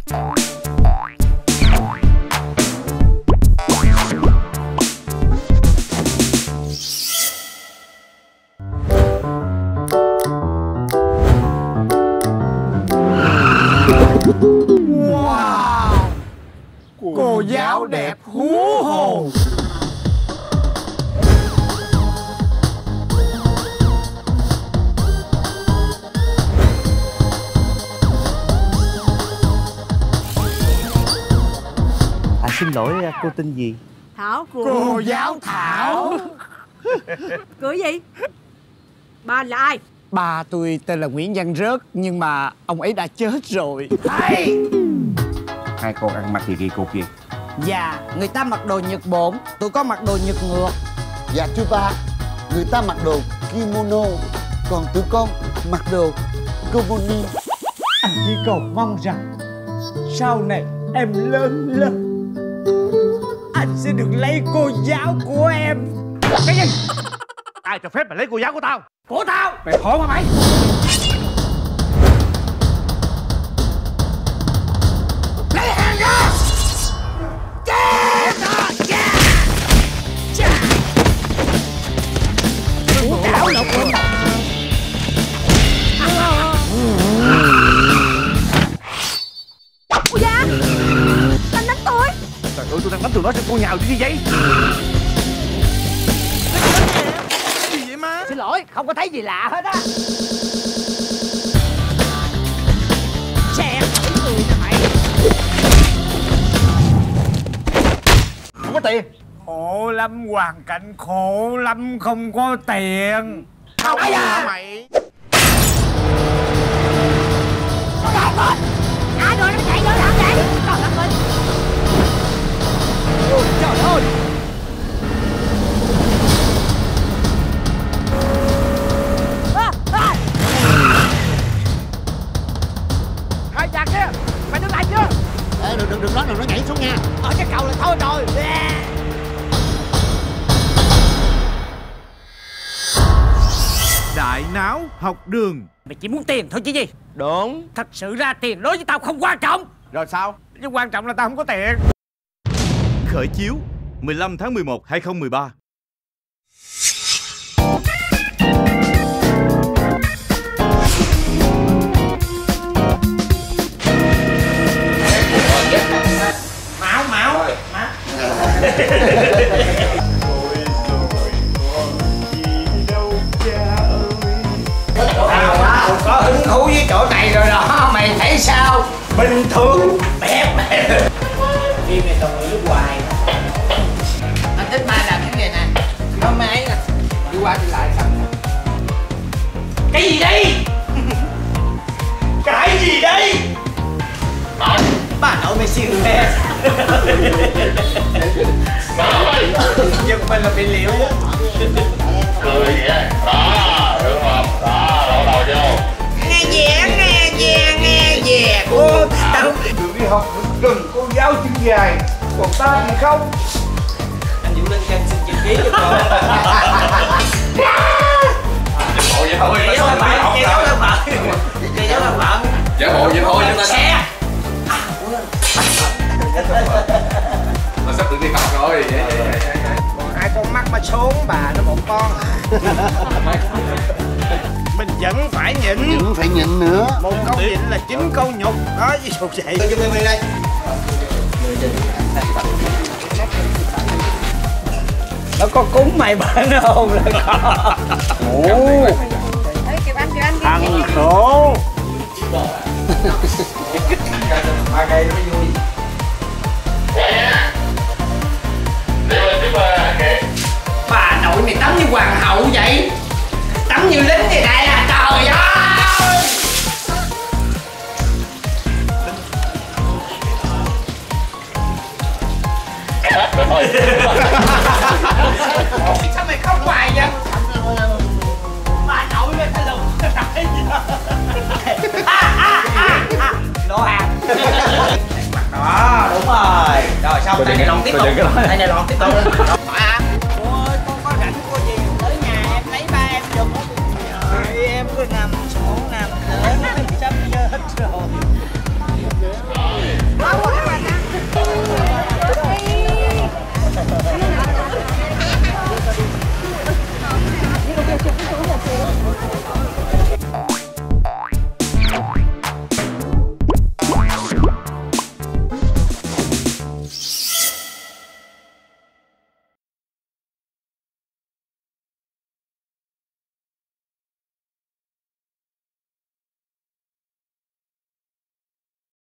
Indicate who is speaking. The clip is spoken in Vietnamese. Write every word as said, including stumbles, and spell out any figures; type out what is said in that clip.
Speaker 1: Wow, cô giáo đẹp hú hồn.
Speaker 2: À, xin lỗi, cô tên gì?
Speaker 3: Thảo.
Speaker 1: Cô giáo Thảo.
Speaker 3: Cười gì? Ba là ai?
Speaker 1: Ba tôi tên là Nguyễn Văn Rớt, nhưng mà ông ấy đã chết rồi.
Speaker 2: Hey! Hai con ăn mặc gì kỳ cục gì?
Speaker 1: Dạ, người ta mặc đồ Nhật Bổn, tôi có mặc đồ Nhật ngược.
Speaker 4: Dạ thưa ba, người ta mặc đồ kimono, còn tụi con mặc đồ koboni.
Speaker 1: Anh chỉ cầu mong rằng sau này em lớn lên, anh sẽ được lấy cô giáo của em.
Speaker 2: Cái gì? Ai cho phép mày lấy cô giáo của tao?
Speaker 1: Của tao?
Speaker 2: Mày khổ mà mày.
Speaker 1: Lấy hàng ra. Chết rồi, chết. Chết. Củ cảo lục luôn.
Speaker 3: Cô giáo, anh đánh tôi.
Speaker 2: Trời ơi, tôi đang đánh tụi nó cho cô nhào chứ gì vậy?
Speaker 1: Gì vậy má?
Speaker 3: Xin lỗi, không có thấy gì lạ hết á. Xe người nè mày.
Speaker 2: Không có tiền.
Speaker 1: Khổ lắm, hoàn cảnh khổ lắm, không có tiền.
Speaker 2: Không có hả mày?
Speaker 3: Ai rồi nó chạy vô làm vậy? Trời đất ơi. Ôi, trời ơi. À, à.
Speaker 2: Hai chàng kia, mày đứng lại chưa?
Speaker 4: Ê, đừng đừng đừng nói, đừng nó nhảy xuống nha.
Speaker 3: Ở cái cầu là thôi rồi.
Speaker 5: Đại Náo Học Đường.
Speaker 3: Mày chỉ muốn tiền thôi chứ gì?
Speaker 2: Đúng.
Speaker 3: Thật sự ra tiền đối với tao không quan trọng.
Speaker 2: Rồi sao?
Speaker 3: Nhưng quan trọng là tao không có tiền.
Speaker 5: Khởi chiếu mười lăm tháng mười một năm hai nghìn không trăm mười ba.
Speaker 1: Máu, máu. Máu. Tao á, có hứng thú với chỗ này rồi đó, mày thấy sao? Bình thường, bẹp. Phim này toàn người nước ngoài. Anh thích ba làm cái này nè, có máy nè, đi qua đi lại xong. Cái gì đây? Cái gì đây? Bà nội mày siêu nè. Nhưng mình là bị liệu á.
Speaker 6: Cười vậy đó, đúng không? Đó, đổ đầu vô.
Speaker 1: Nghe về, nghe về, nghe về cô tao. Được đi học gần cô giáo chân dài, còn ta thì không. Anh Vũ Linh Trang xin chữ ký cho con.
Speaker 6: Giả bộ vậy thôi,
Speaker 1: Chị giáo là bạn, chị giáo là bạn. Chị giáo là bạn.
Speaker 6: giả bộ vậy thôi chúng ta
Speaker 1: Xe.
Speaker 6: Mà sắp được đi học rồi. Vậy, vậy, vậy, vậy.
Speaker 1: Còn hai con mắt mà xuống, bà nó một con. Mình vẫn phải nhịn.
Speaker 4: Vẫn phải nhịn nữa.
Speaker 1: Một câu nhịn là chín câu nhục. Đó, ví dụ vậy. Cho mày đây. Nó có cúng mày bản hồn là có. Ồ. Thằng khổ. Ba cây nó mới vui. Bà nội mày tắm như hoàng hậu vậy. Tắm như lính vậy này à, trời ơi. Sao mày khóc hoài vậy? Bà nội mày phải lùn cái à, à, à, à. Lô hàng. Đó, đúng rồi. Rồi xong, tay này lon tiếp tục. Tay này lon tiếp tục. À, cô ơi, con có rảnh cô gì tới nhà em lấy ba em giùm. Trời, em cứ nằm